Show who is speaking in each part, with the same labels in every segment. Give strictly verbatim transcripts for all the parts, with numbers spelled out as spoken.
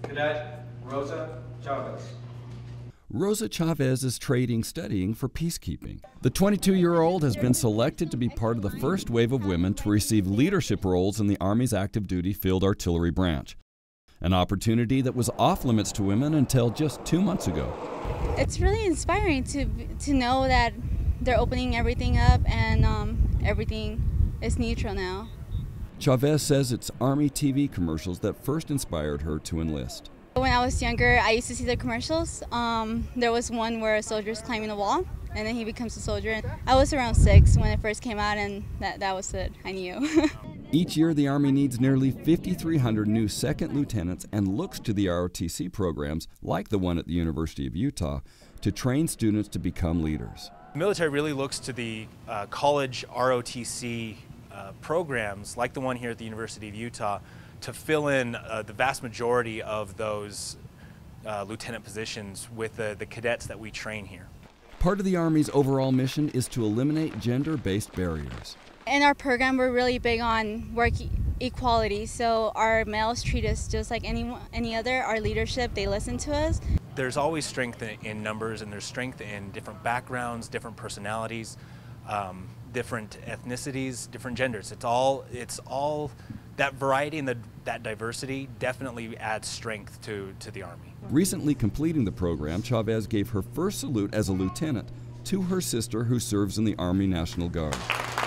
Speaker 1: Cadet Rosa Chavez.
Speaker 2: Rosa Chavez is trading studying for peacekeeping. The twenty-two-year-old has been selected to be part of the first wave of women to receive leadership roles in the Army's active duty field artillery branch, an opportunity that was off limits to women until just two months ago.
Speaker 3: It's really inspiring to, to know that they're opening everything up and um, everything is neutral now.
Speaker 2: Chavez says it's Army T V commercials that first inspired her to enlist.
Speaker 3: When I was younger, I used to see the commercials. Um, there was one where a soldier's climbing a wall, and then he becomes a soldier. I was around six when it first came out, and that, that was it. I knew.
Speaker 2: Each year, the Army needs nearly fifty-three hundred new second lieutenants and looks to the R O T C programs, like the one at the University of Utah, to train students to become leaders.
Speaker 4: The military really looks to the uh, college R O T C uh, programs, like the one here at the University of Utah, to fill in uh, the vast majority of those uh, lieutenant positions with the, the cadets that we train here.
Speaker 2: Part of the Army's overall mission is to eliminate gender-based barriers.
Speaker 3: In our program, we're really big on work e equality, so our males treat us just like any, any other. Our leadership, they listen to us.
Speaker 4: There's always strength in, in numbers, and there's strength in different backgrounds, different personalities, um, different ethnicities, different genders. It's all, it's all that variety and the, that diversity definitely adds strength to, to the Army.
Speaker 2: Recently completing the program, Chavez gave her first salute as a lieutenant to her sister who serves in the Army National Guard.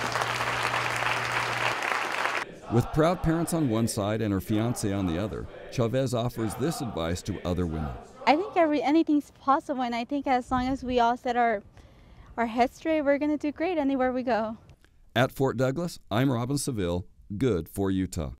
Speaker 2: With proud parents on one side and her fiancé on the other, Chavez offers this advice to other women.
Speaker 3: I think every, anything's possible, and I think as long as we all set our, our heads straight, we're going to do great anywhere we go.
Speaker 2: At Fort Douglas, I'm Robin Seville. Good for Utah.